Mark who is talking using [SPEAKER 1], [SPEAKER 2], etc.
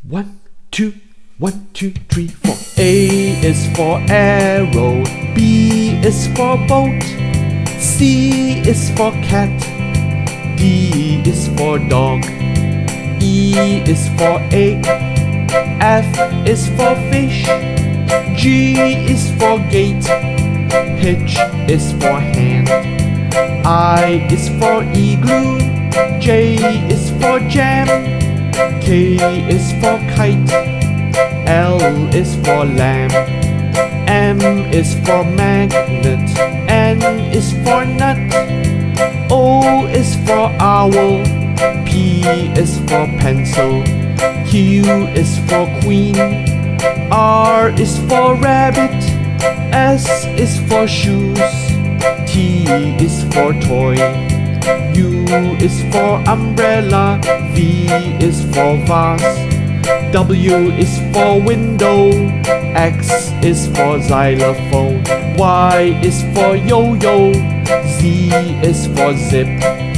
[SPEAKER 1] 1, 2, 1, 2, 3, 4. A is for arrow, B is for boat, C is for cat, D is for dog, E is for egg, F is for fish, G is for gate, H is for hand, I is for igloo, J is for jam, K is for kite, L is for lamb, M is for magnet, N is for nut, O is for owl, P is for pencil, Q is for queen, R is for rabbit, S is for shoes, T is for toy, U is for umbrella, V is for vase, W is for window, X is for xylophone, Y is for yo-yo, Z is for zip,